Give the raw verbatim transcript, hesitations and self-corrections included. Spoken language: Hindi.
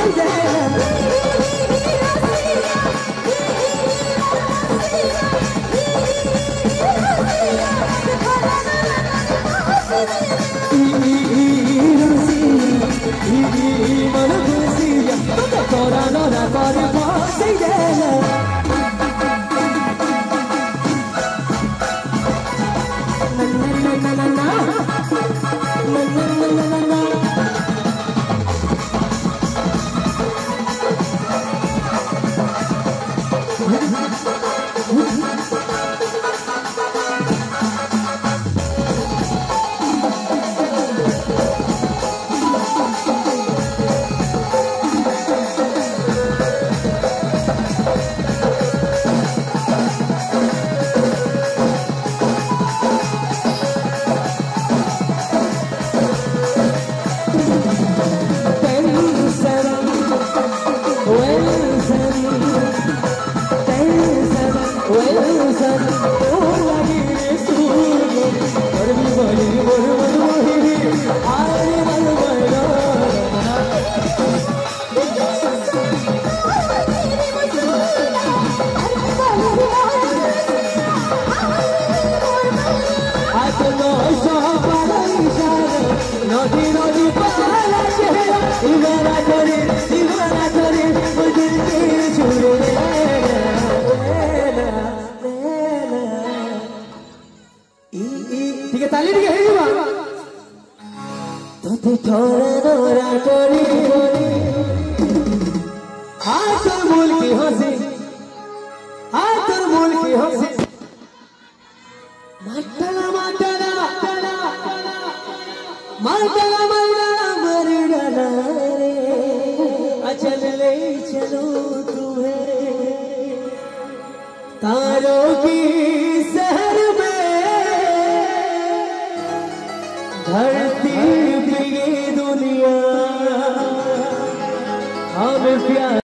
ठीक है ताली ठीक है तो थोड़ा नोरा करी हाथ मूल की हंसी हाथ मूल की हंसी माटला माटला माटला माटला मरडला रे अचल ले चलो तुम्हें तारों की शहर में धरती पे ये दुनिया हम प्यार